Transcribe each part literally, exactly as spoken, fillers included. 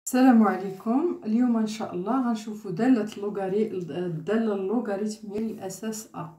السلام عليكم. اليوم ان شاء الله غنشوفوا دالة اللوغاري الدالة اللوغاريتمية للأساس A.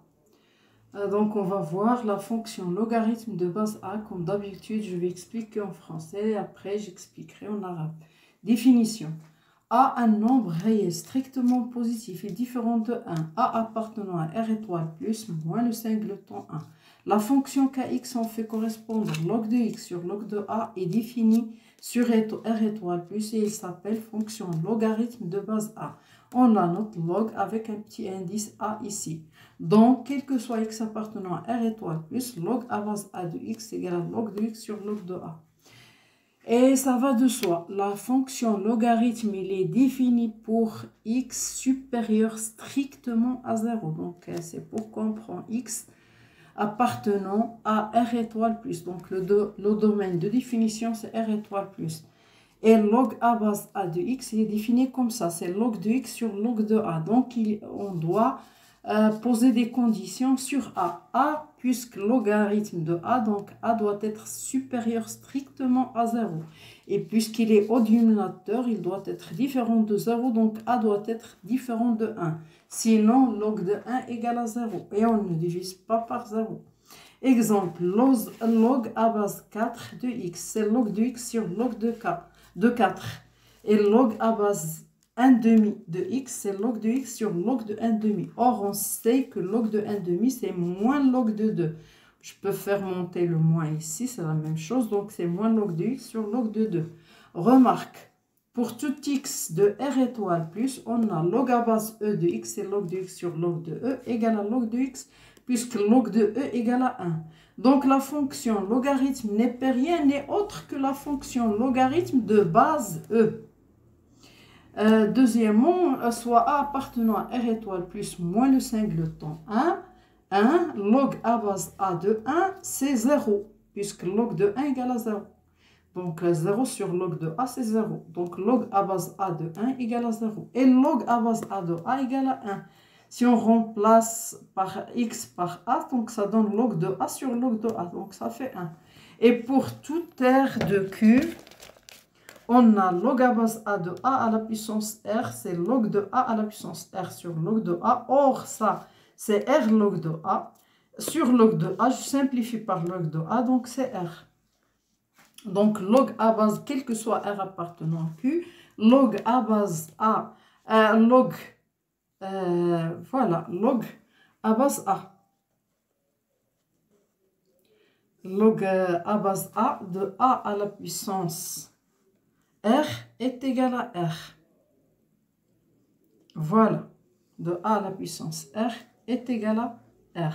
Donc on va voir la fonction logarithme de base A. Comme d'habitude, je vais expliquer en français et après j'expliquerai en arabe. Définition. A, un nombre réel strictement positif et différent de un. A appartenant à R étoile plus moins le singleton un. La fonction Kx en fait correspondre log de x sur log de A est définie sur R étoile plus et il s'appelle fonction logarithme de base A. On la note log avec un petit indice A ici. Donc, quel que soit x appartenant à R étoile plus, log à base A de x égale log de x sur log de A. Et ça va de soi. La fonction logarithme, il est définie pour x supérieur strictement à zéro. Donc, c'est pourquoi on prend x appartenant à R étoile plus. Donc, le, do, le domaine de définition, c'est R étoile plus. Et log à base A de x, il est défini comme ça. C'est log de x sur log de A. Donc, il, on doit euh, poser des conditions sur A. A, puisque logarithme de A, donc A doit être supérieur strictement à zéro. Et puisqu'il est au dénominateur, il doit être différent de zéro. Donc, A doit être différent de un. Sinon, log de un égale à zéro. Et on ne divise pas par zéro. Exemple, log à base quatre de x. C'est log de x sur log de, K, de quatre. Et log à base un demi de x, c'est log de x sur log de un demi. Or, on sait que log de un demi, c'est moins log de deux. Je peux faire monter le moins ici, c'est la même chose. Donc, c'est moins log de x sur log de deux. Remarque. Pour tout x de R étoile plus, on a log à base E de x, c'est log de x sur log de E égale à log de x, puisque log de E égale à un. Donc la fonction logarithme n'est rien n'est autre que la fonction logarithme de base E. Euh, deuxièmement, soit A appartenant à R étoile plus moins le singleton un, un, log à base A de un, c'est zéro, puisque log de un égale à zéro. Donc, zéro sur log de A, c'est zéro. Donc, log à base A de un égale à zéro. Et log à base A de A égale à un. Si on remplace par x par A, donc ça donne log de A sur log de A. Donc, ça fait un. Et pour tout R de Q, on a log à base A de A à la puissance R. C'est log de A à la puissance R sur log de A. Or, ça, c'est R log de A. Sur log de A, je simplifie par log de A, donc c'est R. Donc, log à base, quel que soit R appartenant à Q, log à base A, euh, log, euh, voilà, log à base A. Log euh, à base A de A à la puissance R est égal à R. Voilà, de A à la puissance R est égal à R.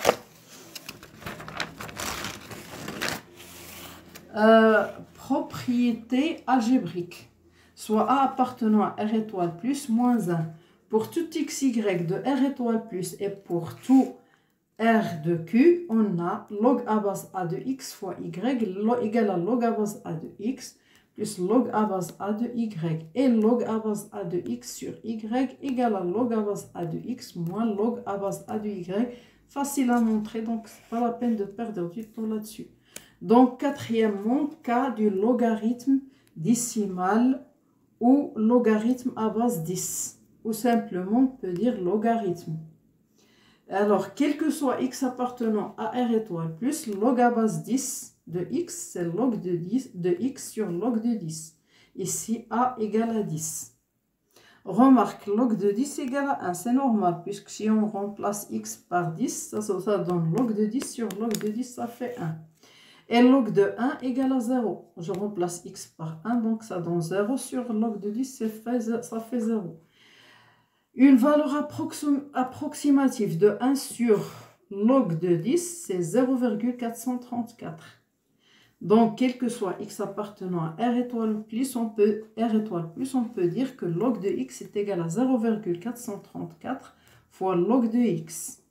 Euh, propriété algébrique, soit A appartenant à R étoile plus moins un. Pour tout xy de R étoile plus et pour tout R de Q, on a log à base A de x fois y égale à log à base A de x plus log à base A de y. Et log à base A de x sur y égale à log à base A de x moins log à base A de y. Facile à montrer, donc c'est pas la peine de perdre du temps là-dessus. Donc, quatrièmement, cas du logarithme décimal ou logarithme à base dix. Ou simplement, on peut dire logarithme. Alors, quel que soit x appartenant à R étoile plus, log à base dix de x, c'est log de, dix, de x sur log de dix. Ici, A égale à dix. Remarque, log de dix égale à un, c'est normal, puisque si on remplace x par dix, ça, ça, ça donne log de dix sur log de dix, ça fait un. Et log de un égale à zéro. Je remplace x par un, donc ça donne zéro sur log de dix, ça fait, ça fait zéro. Une valeur approxim, approximative de un sur log de dix, c'est zéro virgule quatre cent trente-quatre. Donc, quel que soit x appartenant à R étoile plus, on peut, R étoile plus, on peut dire que log de x est égal à zéro virgule quatre cent trente-quatre fois log de x.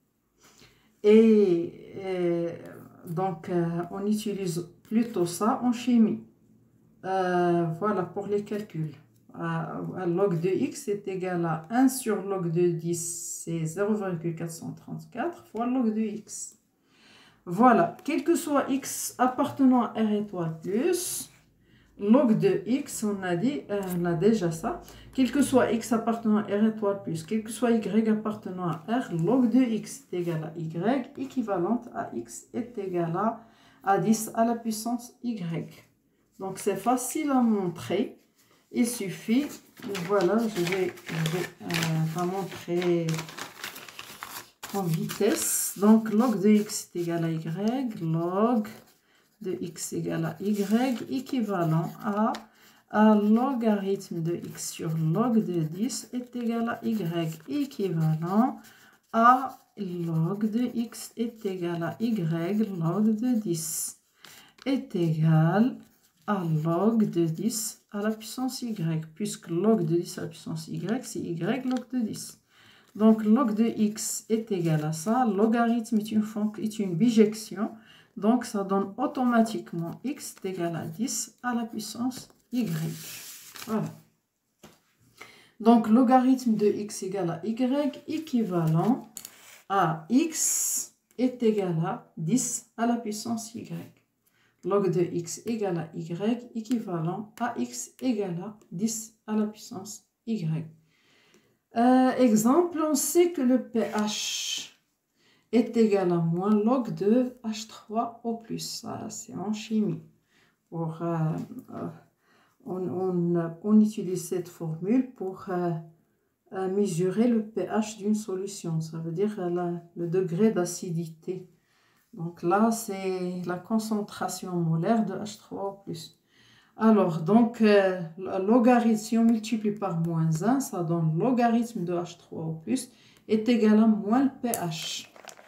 Et... et donc, euh, on utilise plutôt ça en chimie. Euh, voilà pour les calculs. Euh, log de x est égal à un sur log de dix, c'est zéro virgule quatre cent trente-quatre fois log de x. Voilà, quel que soit x appartenant à R étoile plus, log de x, on a dit, euh, on a déjà ça. Quel que soit x appartenant à R étoile plus, quel que soit y appartenant à R, log de x est égal à y équivalente à x est égal à, à dix à la puissance y. Donc c'est facile à montrer. Il suffit, voilà, je vais, je vais euh, montrer en vitesse. Donc log de x est égal à y, log de x égale à y équivalent à, à logarithme de x sur log de dix est égal à y équivalent à log de x est égal à y log de dix est égal à log de dix à la puissance y, puisque log de dix à la puissance y, c'est y log de dix. Donc log de x est égal à ça, logarithme est une, est une bijection. Donc, ça donne automatiquement x est égal à dix à la puissance y. Voilà. Donc, logarithme de x égale à y équivalent à x est égal à dix à la puissance y. Log de x égale à y équivalent à x égale à dix à la puissance y. Euh, exemple, on sait que le pH est égal à moins log de H trois O plus. Ça, c'est en chimie. Pour, euh, euh, on, on, on utilise cette formule pour euh, euh, mesurer le pH d'une solution. Ça veut dire euh, la, le degré d'acidité. Donc là, c'est la concentration molaire de H trois O plus. Alors, donc, euh, le logarithme, si on multiplie par moins un, ça donne logarithme de H trois O plus est égal à moins le pH.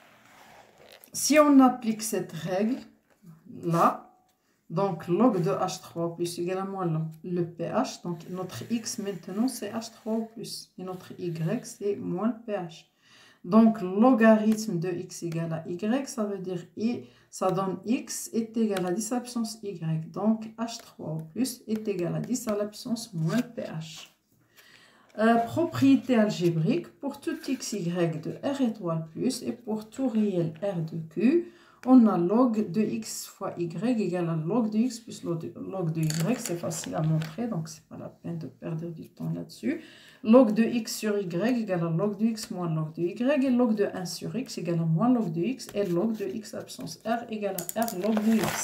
Si on applique cette règle là, donc log de H trois O plus égale à moins le pH, donc notre x maintenant c'est H trois O plus et notre y c'est moins le pH. Donc logarithme de x égale à y, ça veut dire i, ça donne x est égal à dix à la puissance y. Donc H trois O plus est égal à dix à la puissance moins le pH. Euh, propriété algébrique, pour tout xy de R étoile plus et pour tout réel R de Q, on a log de x fois y égale à log de x plus log de y. C'est facile à montrer, donc c'est pas la peine de perdre du temps là-dessus. Log de x sur y égale à log de x moins log de y et log de un sur x égale à moins log de x et log de x à la puissance R égale à R log de x.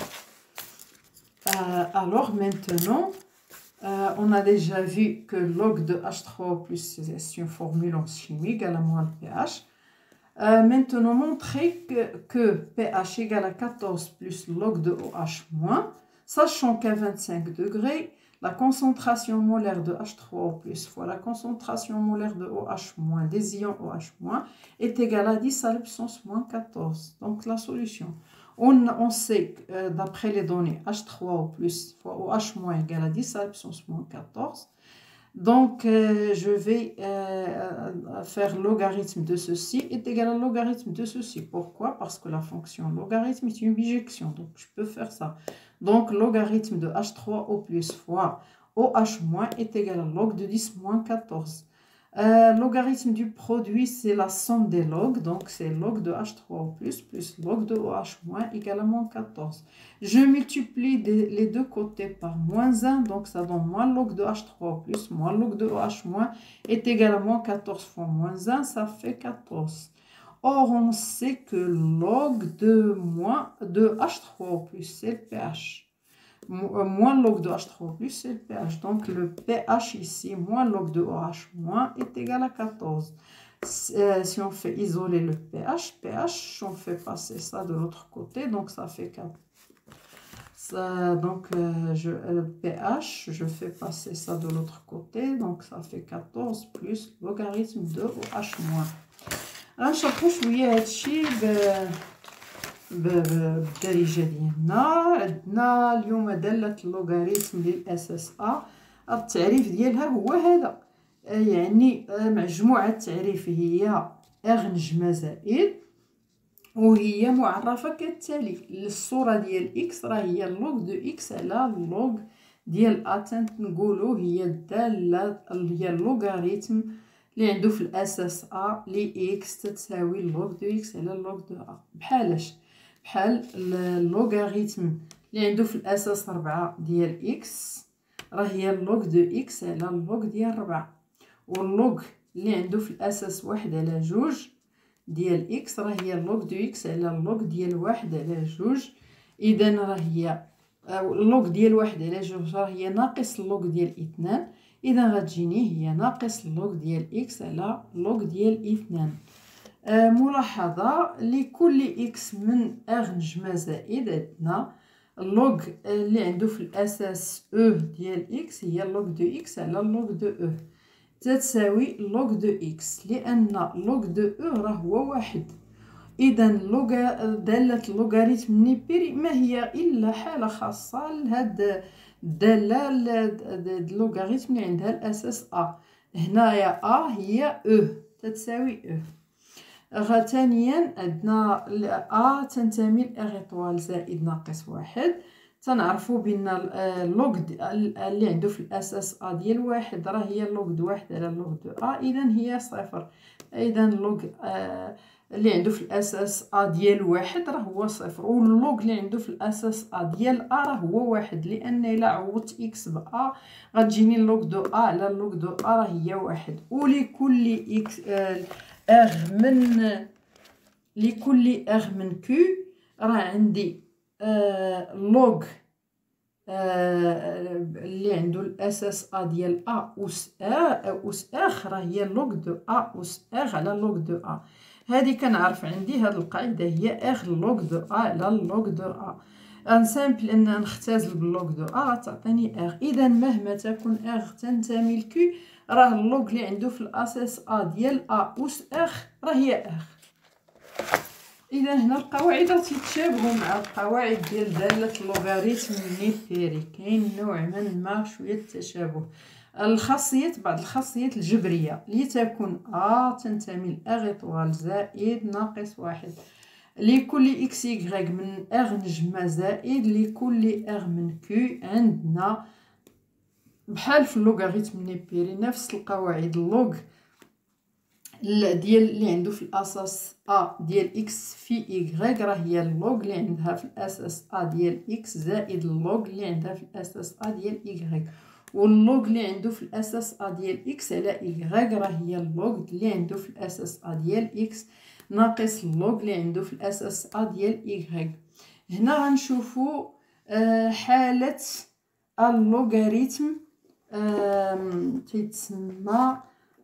Euh, alors maintenant, Euh, on a déjà vu que log de H trois O plus, c'est une formule en chimie égale à moins le pH. Euh, maintenant, montrer que, que pH égale à quatorze plus log de OH moins, sachant qu'à vingt-cinq degrés, la concentration molaire de H trois O plus fois la concentration molaire de OH moins des ions OH moins est égale à dix à la puissance moins quatorze. Donc la solution. On, on sait, euh, d'après les données, H trois O plus fois OH moins égale à dix à la puissance moins quatorze. Donc, euh, je vais euh, faire logarithme de ceci est égal à logarithme de ceci. Pourquoi? Parce que la fonction logarithme est une bijection. Donc, je peux faire ça. Donc, logarithme de H trois O plus fois OH moins est égal à log de dix moins quatorze. Euh, logarithme du produit, c'est la somme des logs, donc c'est log de H trois O plus plus log de OH moins égale à moins quatorze. Je multiplie des, les deux côtés par moins un, donc ça donne moins log de H trois O plus moins log de OH moins est égal à moins quatorze fois moins un, ça fait quatorze. Or, on sait que log de, moins, de H trois O plus, c'est le pH. Moins log de H trois O plus, c'est le pH. Donc, le pH ici, moins log de OH moins, est égal à quatorze. Euh, si on fait isoler le pH, pH, on fait passer ça de l'autre côté, donc ça fait quatre. Ça, donc, euh, je, le pH, je fais passer ça de l'autre côté, donc ça fait quatorze plus logarithme de OH moins. غنشرحو شويه هادشي بالدارجه ديالنا. عندنا اليوم داله اللوغاريتم للاس اس ا، التعريف ديالها هو هذا، يعني مجموعه التعريف هي ار نجمه زائد وهي معرفه كالتالي. الصوره ديال اكس راه هي اللوغ دو اكس على اللوغ ديال ا، تنقولوا هي الداله هي اللوغاريتم اللي عنده في الاساس ا لي اكس تساوي اللوغ دو اكس على اللوغ دو ا. بحالاش؟ بحال اللوغاريتم اللي عنده في الاساس ربعة ديال اكس راه هي اللوغ دو اكس على اللوغ ديال ربعة، واللوغ اللي عنده في الاساس واحد على جوج ديال اكس راه هي اللوغ دو اكس على اللوغ ديال واحد على جوج. اذا راه هي اللوغ ديال واحد على جوج راه هي ناقص اللوغ ديال اثنان، اذا غتجيني هي ناقص اللوغ ديال اكس على اللوغ ديال اثنان. آه ملاحظه لكل اكس من ار نجمه زائد عندنا اللوغ اللي عنده في الاساس او ديال اكس هي اللوغ دو اكس على اللوغ دو او تتساوي اللوغ دو اكس، لان اللوغ دو او راه هو واحد. اذا داله اللوغاريتم نيبيري ما هي الا حاله خاصه لهاد الداله اللوغاريتم اللي عندها الاساس ا. هنايا ا هي او تتساوي او. ثانيا عندنا ا تنتمي لاغ ايطوال زائد ناقص واحد. تنعرفوا بان اللوغ اللي عنده في الاساس ا ديال واحد راه هي اللوغ دو واحد على اللوغ دو ا، اذا هي صفر. اذا اللوغ آه اللي عنده في الاساس ا ديال واحد راه هو صفر، واللوغ اللي عنده في الاساس ا ديال ا راه هو واحد، لان الا عوضت اكس ب ا غتجيني اللوغ دو ا على اللوغ دو ا راه هي واحد. ولكل اكس آه اغ من لكل اغ من كو راه عندي آه لوغ آه اللي عنده الاساس ا ديال ا اس ا اس اخ راه هي لوغ دو ا اس اغ على لوغ دو ا. هذه كنعرف عندي هذه القاعده هي اغ لوغ دو ا على لوغ دو ا. ان سامبل ان نختزل باللوغ دو ا غتعطيني اغ. اذا مهما تكون اغ تنتمي لكو راه اللوغ اللي عنده في الاساس ا ديال ا اس اغ راه هي اغ. اذا هنا القواعد تيتشابهوا مع القواعد ديال داله اللوغاريتم نيبيري، كاين نوع من ما شويه التشابه. الخاصيات بعض الخاصيات الجبريه لتكون ا تنتمي لاغ ايطوال زائد ناقص واحد لكل اكس يغريك من اغ نجمه زائد لكل اغ من كو. عندنا بحال في اللوغاريتم نيبيري نفس القواعد. اللوغ ديال اللي عنده في الاساس ا ديال اكس في y راه هي اللوغ اللي عندها في الاساس ا ديال اكس زائد اللوغ اللي عندها في الاساس ا ديال y، واللوغ اللي عنده في الاساس ا ديال اكس على y راه هي اللوغ اللي عنده في الاساس ا ديال اكس ناقص اللوغ اللي عنده في الاساس ا ديال y. هنا غنشوفوا آه حاله اللوغاريتم آه تيتسمى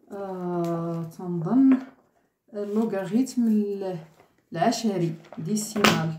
آه تنظن اللوغاريتم العشري ديسيمال،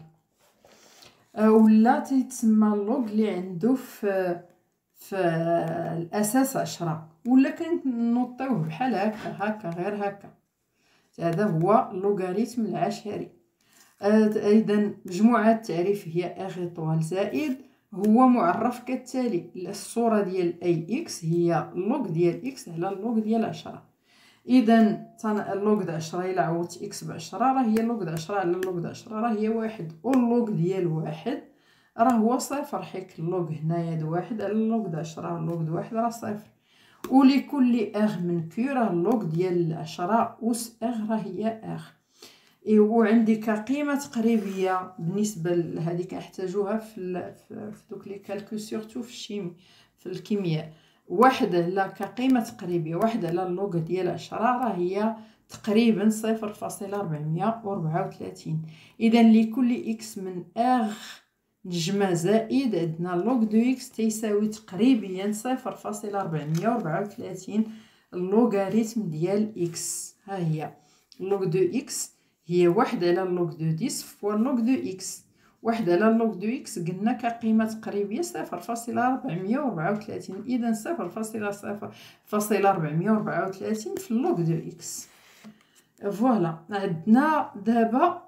آه ولا تيتسمى اللوغ اللي عنده في في الاساس عشرة، ولا كنوطيوه بحال هكا هكا غير هكا. هذا هو اللوغاريتم العشري. آه اذا مجموعه التعريف هي اغ ايطوال زائد هو معرف كالتالي. الصوره ديال اي اكس هي اللوغ ديال اكس على اللوغ ديال عشرة. اذا اللوغ د عشرة الا عوضت اكس ب عشرة راه هي اللوغ د عشرة على اللوغ د عشرة راه هي واحد، واللوغ ديال واحد راه هو صفر، حيت اللوغ هنايا د واحد على اللوغ د عشرة، اللوغ د واحد راه صفر. ولكل اغ من كو راه اللوغ ديال عشرة اس اغ راه هي اغ. وعندي كقيمه تقريبيه بالنسبه لهذه كنحتاجوها في في دوك لي كالكول سورتو في الشيمي في الكيمياء. واحد على كقيمه تقريبيه واحد على اللوغ ديال عشرة راه هي تقريبا صفر فاصلة أربعمية وأربعة وثلاثين. اذا لكل اكس من اغ نجمه زائد عندنا اللوغ دو اكس تيساوي تقريبا صفر فاصلة أربعمية وأربعة وثلاثين اللوغاريتم ديال اكس. ها هي اللوغ دو اكس هي واحد على اللوغ دو ديس فوا اللوغ دو اكس. واحد على اللوغ دو اكس قلنا كقيمه تقريبيه صفر فاصلة أربعمية وأربعة وثلاثين، اذا صفر فاصلة صفر فاصلة أربعمية وأربعة وثلاثين في اللوغ دو اكس. فوالا عندنا دابا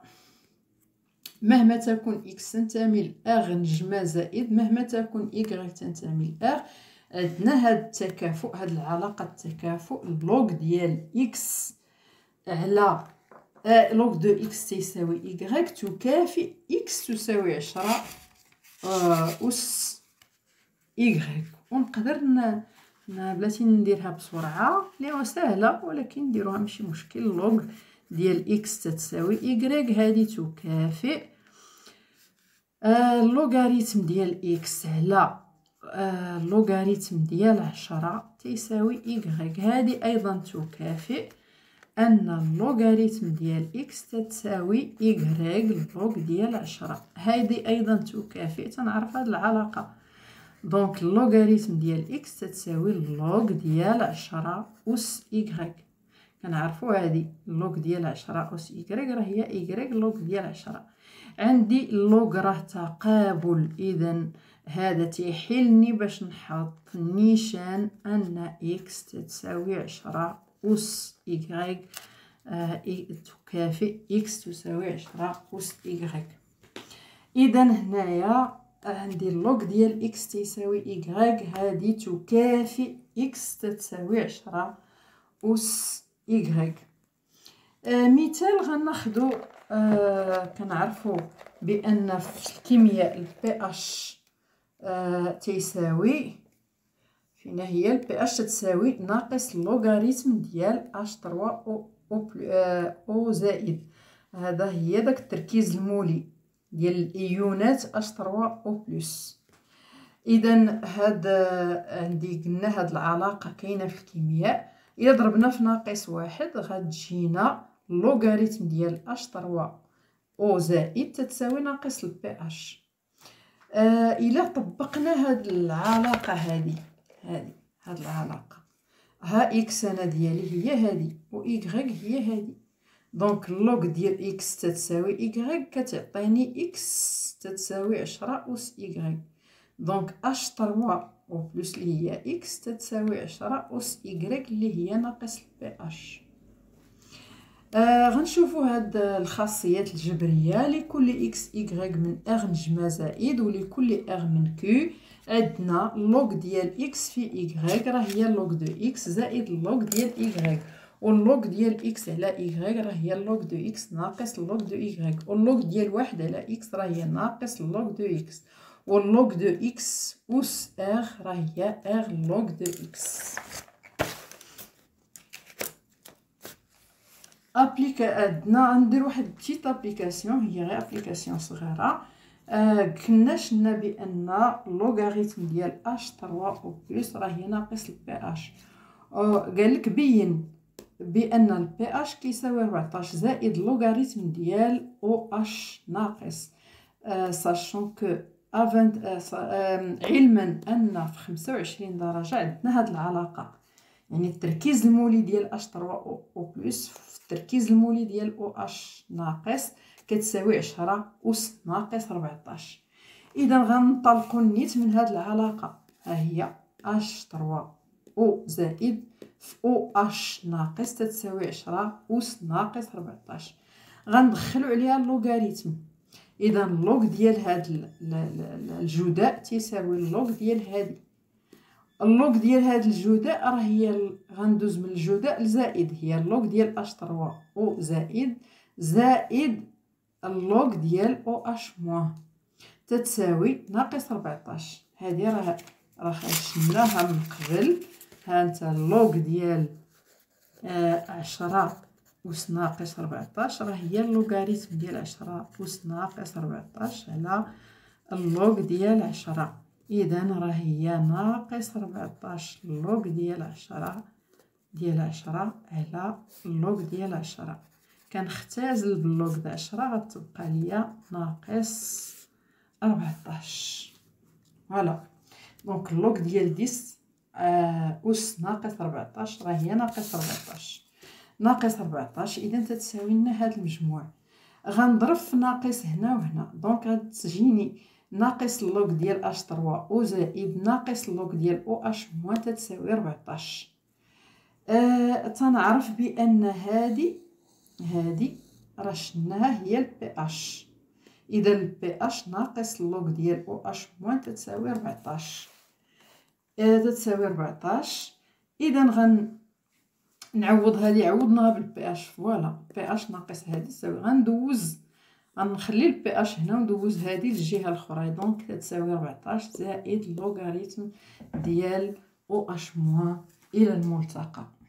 مهما تكون اكس تنتمي لاغ نجمه زائد مهما تكون y تنتمي لاغ. عندنا هذا التكافؤ، هذه العلاقه التكافؤ اللوغ ديال اكس على آه لوغ دو اكس تساوي y تكافئ اكس تساوي عشرة آه أس y. ونقدر بلاتي نديرها بسرعة اللي سهلة ولكن نديروها ماشي مشكل. لوغ ديال اكس تتساوي y هذه تكافئ آه اللوغاريتم ديال إكس على آه اللوغاريتم ديال عشرة تيساوي إيكغيك. هادي أيضا تكافئ أن اللوغاريتم ديال إكس تتساوي إيكغيك لوغ ديال عشرة. هادي أيضا تكافئ، تنعرف هاد العلاقة. دونك اللوغاريتم ديال إكس تتساوي لوغ ديال عشرة أس إيكغيك. كنعرفو هادي لوغ ديال عشرة أس إيكغيك راه هي إيكغيك لوغ ديال عشرة. عندي اللوغ راه تقابل، إذا هذا تيحلني باش نحط نيشان أن إكس تتساوي عشرة أس إيكغيك آه تكافئ إكس تساوي عشرة أس إيكغيك. إذا هنايا عندي اللوغ ديال إكس تيساوي إيكغيك، هادي تكافئ إكس تتساوي عشرة أس إيكغيك. آه مثال غناخدو، آه كنعرفو بأن في الكيمياء البي اش آه تيساوي، فين هي البي اش تساوي ناقص اللوغاريتم ديال اش ثلاثة او او, آه أو زائد. هذا هي داك التركيز المولي ديال الايونات اش ثلاثة او بلس. اذا هاد عندي قلنا هاد العلاقه كاينه في الكيمياء. الا ضربنا في ناقص واحد غتجينا اللوغاريتم ديال اش ثلاثة او زائد تتساوي ناقص البي اش. آه الا طبقنا هاد العلاقه هادي هادي هاد العلاقه، ها اكس انا ديالي هي هادي و ايكغيك هي هادي. دونك اللوغ ديال اكس تتساوي ايكغيك كتعطيني اكس تتساوي عشرة اس ايكغيك. دونك اش ثلاثة او بلس اللي هي اكس تتساوي عشرة اس ايكغيك اللي هي ناقص البي اش. آه غنشوفوا هاد الخاصيات الجبريه. لكل اكس ايكغيك من ار نجمه زائد ولكل ار من كيو عندنا اللوغ ديال اكس في ايكغيك راه هي اللوغ دو اكس زائد اللوغ ديال ايكغيك، واللوغ ديال اكس على ايكغيك راه هي اللوغ دو اكس ناقص اللوغ دو ايكغيك، واللوغ ديال واحد على اكس راه هي ناقص اللوغ دو اكس، واللوغ دو اكس أس ار راه هي ار لوغ دو اكس. ابليكا عندنا ندير واحد بتيت ابليكاسيون، هي غير ابليكاسيون صغيره. آه كنا شفنا بان اللوغاريتم ديال اش ثلاثة او بلس راه هي ناقص البي اش. قال لك بين بان البي اش كيساوي أربعطاش زائد اللوغاريتم ديال او اش ناقص آه ساشون كو علما ان في خمسة وعشرين درجه عندنا هاد العلاقه، يعني التركيز المولي ديال اش ثلاثة او بلس في التركيز المولي ديال او اش ناقص كتساوي عشرة اس ناقص أربعطاش. اذا غنطلقوا النيت من هاد العلاقه، ها هي اش ثلاثة او زائد في او اش ناقص تتساوي عشرة اس ناقص أربعطاش. غندخلوا عليها اللوغاريتم. اذا اللوغ ديال هاد الجداء تيساوي اللوغ ديال هادي. اللوغ ديال هاد الجداء راه هي غندوز من الجداء لزائد، هي اللوغ ديال اش ثلاثة او زائد زائد اللوغ ديال او اش موان تتساوي ناقص أربعطاش. هادي راه راه شفناها من قبل. ها انت اللوغ ديال آه عشرة أس ناقص أربعطاش راه هي اللوغاريتم ديال عشرة أس ناقص أربعطاش على اللوغ ديال عشرة. إذا راه هي ناقص أربعطاش اللوغ ديال عشرة ديال عشرة على اللوغ ديال عشرة. كنختازل باللوغ د عشرة غتبقى ليا ناقص أربعطاش. فوالا دونك اللوغ ديال ديس آه أس ناقص أربعطاش راه هي ناقص أربعطاش ناقص أربعطاش. إذا تتساوي لنا هاد المجموع. غنضرب في ناقص هنا وهنا، دونك غتجيني ناقص اللوغ ديال اش ثلاثة او زائد ناقص اللوغ ديال او اش موان تتساوي أربعطاش. آه تنعرف بان هادي هادي راه شفناها هي البي اش. اذا البي اش ناقص اللوغ ديال او اش موان تتساوي أربعطاش. آه تتساوي أربعطاش. اذا غن نعوض هادي عوضناها بالبي اش. فوالا بي اش ناقص هادي تساوي، غندوز غنخلي البي اش هنا وندوز هادي للجهه الاخرى. دونك تتساوي أربعطاش زائد اللوغاريتم ديال او اش موان. الى الملتقى.